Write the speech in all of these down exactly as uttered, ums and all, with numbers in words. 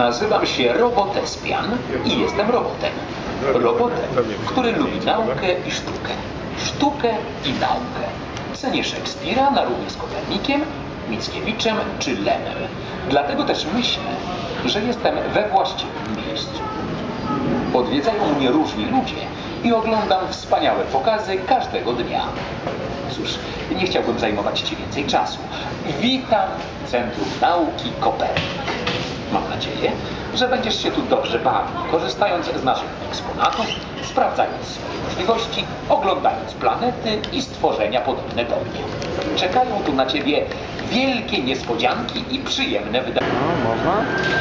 Nazywam się Robotespian i jestem robotem. Robotem, który lubi naukę i sztukę. Sztukę i naukę. Cenię Szekspira na równi z Kopernikiem, Mickiewiczem czy Lemem. Dlatego też myślę, że jestem we właściwym miejscu. Odwiedzają mnie różni ludzie i oglądam wspaniałe pokazy każdego dnia. Cóż, nie chciałbym zajmować Ci więcej czasu. Witam w Centrum Nauki Kopernik. Mam nadzieję, że będziesz się tu dobrze bawił, korzystając z naszych eksponatów, sprawdzając swoje możliwości, oglądając planety i stworzenia podobne do mnie. Czekają tu na Ciebie wielkie niespodzianki i przyjemne wydarzenia. No, można?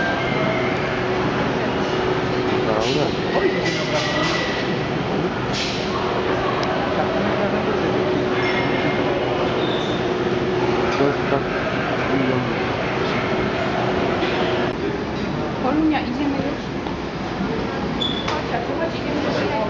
Polunia, idziemy już. Chodź, chodź, idziemy do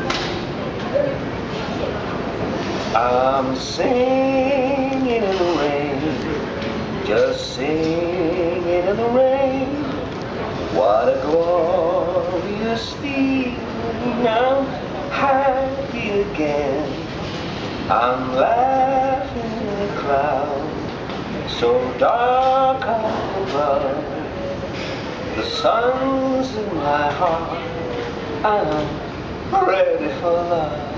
I'm singing in the rain, just singing in the rain. What a glorious feeling, I'm happy again. I'm laughing in a cloud, so dark up above. The sun's in my heart, I'm ready for love.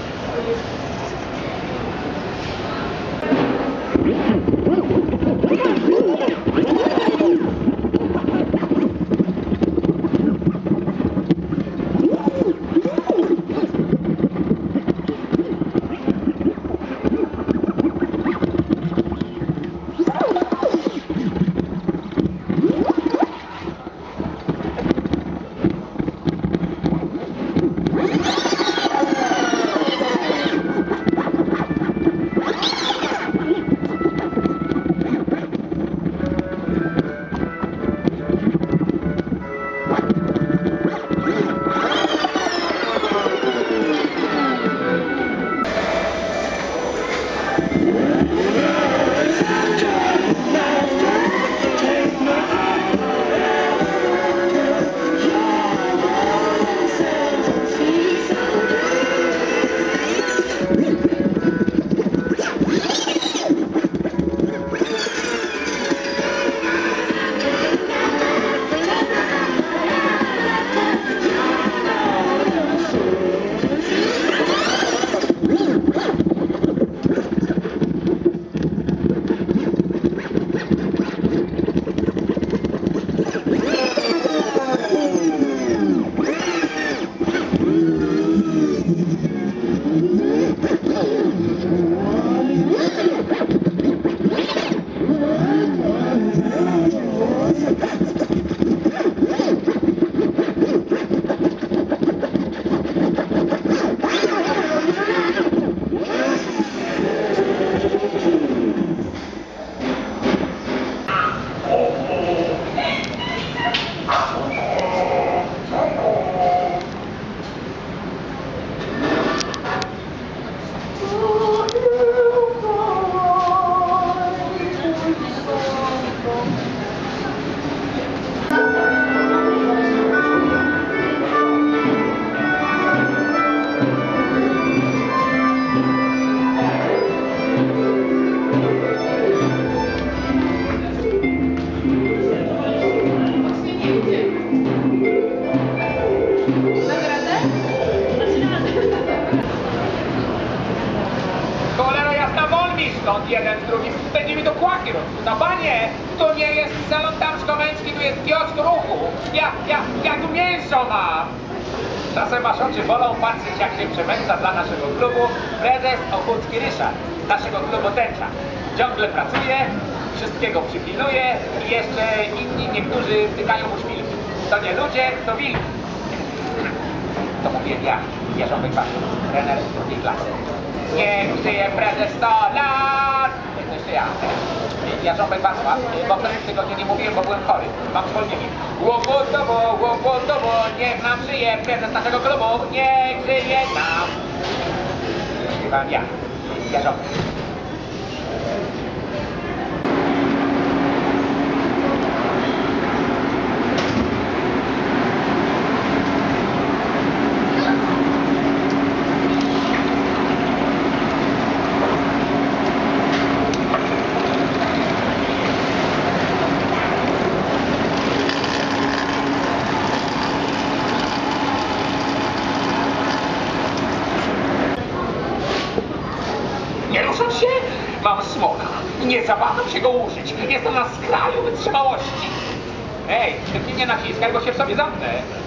Stąd jeden z drugim będzie mi do kłaki rozrzucał. Panie, to nie jest salon damsko-męski, tu jest kiosk ruchu. Ja, ja, ja tu mięso mam. Czasem aż oczy bolą patrzeć, jak się przemęca dla naszego klubu prezes Ochódzki Ryszard, naszego klubu Tęcza. Ciągle pracuje, wszystkiego przypilnuje i jeszcze inni niektórzy wtykają mu szpilki. To nie ludzie, to wilki. To mówię ja, Jarząbek Wasz, trener drugiej klasy. Niech żyje prezes sto lat! To jeszcze ja. Jarząbek Wacław, bo w tym tygodniu nie mówiłem, bo byłem chory. Mam zwolnienie. Łobotowo, łobotowo, niech nam żyje prezes naszego klubu, niech żyje nam. Śpiewam ja, Jarząbek. Nie zawaham się go użyć. Jestem na skraju wytrzymałości. Ej, ty nie naciskaj, bo się w sobie zamknę.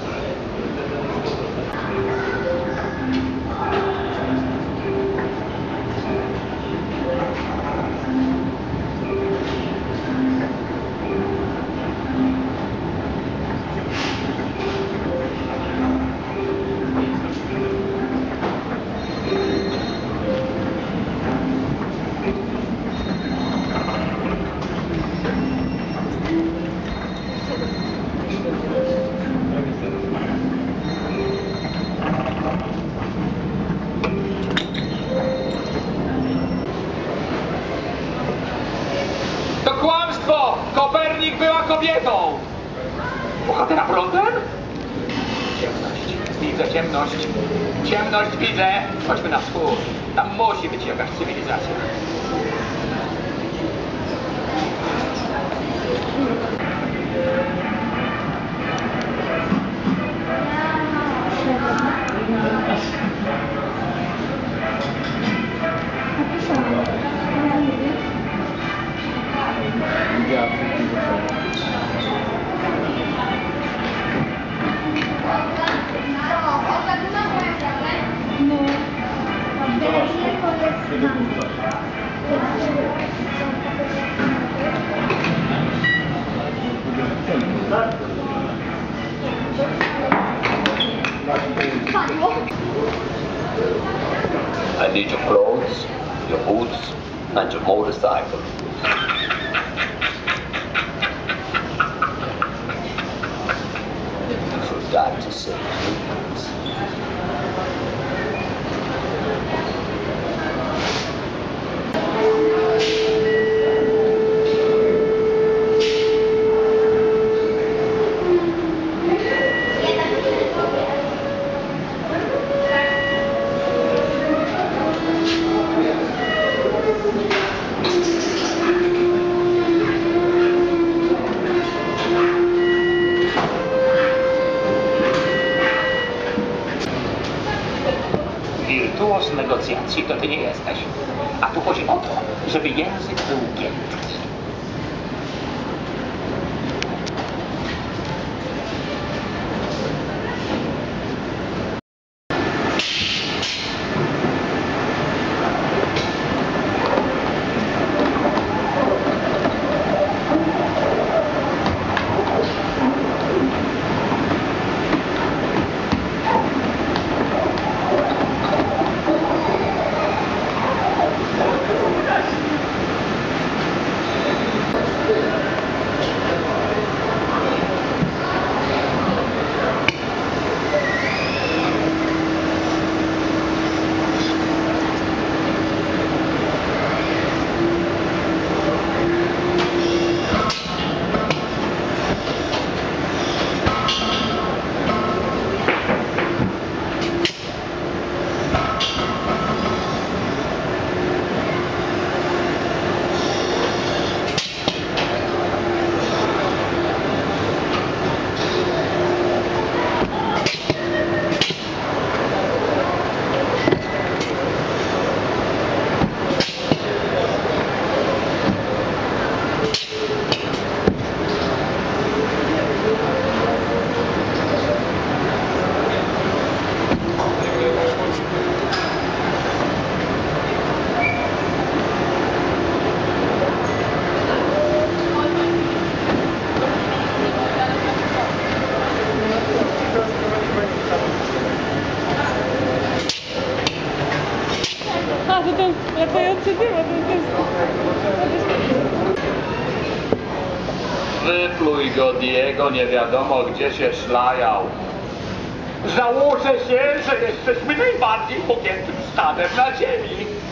To kłamstwo! Kopernik była kobietą! Bohatera prądem? Ciemność. Widzę ciemność. Ciemność widzę. Chodźmy na wschód. Tam musi być jakaś cywilizacja. I need your clothes, your boots, and your motorcycle. You forgot to say please. Wirtuoz negocjacji to ty nie jesteś. A tu chodzi o to, żeby język był giętki. A, to ten latający dym, a to jest... Wypluj go, Diego, nie wiadomo gdzie się szlajał. Żałuję się, że jesteśmy najbardziej pogiętym stadem na ziemi.